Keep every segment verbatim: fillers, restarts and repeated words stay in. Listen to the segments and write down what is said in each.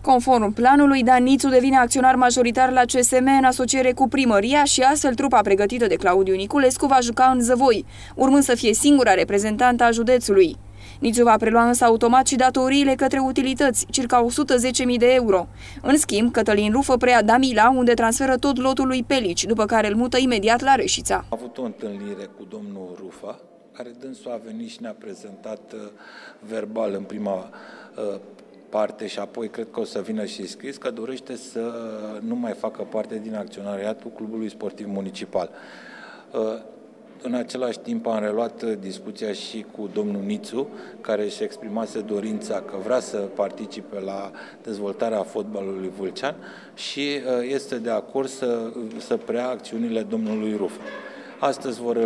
Conform planului, Dan Nițu devine acționar majoritar la C S M în asociere cu primăria și astfel trupa pregătită de Claudiu Niculescu va juca în Zăvoi, urmând să fie singura reprezentantă a județului. Nițu va prelua însă automat și datoriile către utilități, circa o sută zece mii de euro. În schimb, Cătălin Rufă preia Damila, unde transferă tot lotul lui Pelici, după care îl mută imediat la Reșița. Am avut o întâlnire cu domnul Rufă, care dânsul a venit și ne-a prezentat uh, verbal în prima uh, parte și apoi cred că o să vină și scris că dorește să nu mai facă parte din acționariatul Clubului Sportiv Municipal. Uh, În același timp am reluat discuția și cu domnul Nițu, care își exprimase dorința că vrea să participe la dezvoltarea fotbalului vâlcean și este de acord să, să preia acțiunile domnului Rufă. Astăzi vor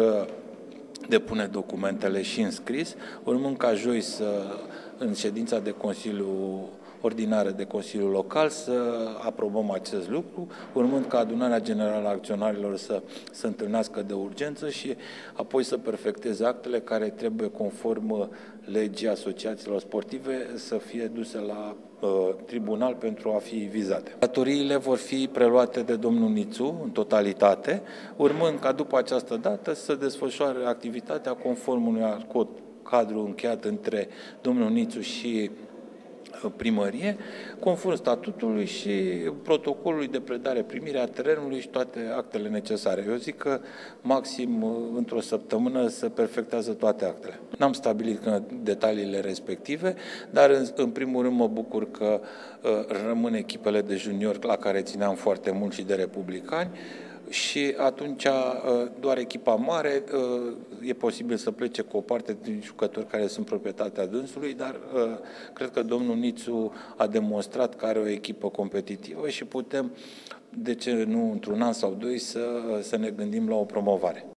depune documentele și în scris, urmând ca joi să, în ședința de Consiliu ordinară de Consiliul Local să aprobăm acest lucru, urmând ca adunarea generală a acționarilor să se întâlnească de urgență și apoi să perfecteze actele care trebuie, conform legii asociațiilor sportive, să fie duse la uh, tribunal pentru a fi vizate. Datoriile vor fi preluate de domnul Nițu în totalitate, urmând ca după această dată să desfășoare activitatea conform unui acord cadru încheiat între domnul Nițu și primărie, conform statutului și protocolului de predare-primire a terenului și toate actele necesare. Eu zic că maxim într-o săptămână se perfectează toate actele. N-am stabilit detaliile respective, dar în, în primul rând mă bucur că uh, rămân echipele de juniori la care țineam foarte mult și de republicani, și atunci doar echipa mare e posibil să plece cu o parte din jucători care sunt proprietatea dânsului, dar cred că domnul Nițu a demonstrat că are o echipă competitivă și putem, de ce nu într-un an sau doi, să, să ne gândim la o promovare.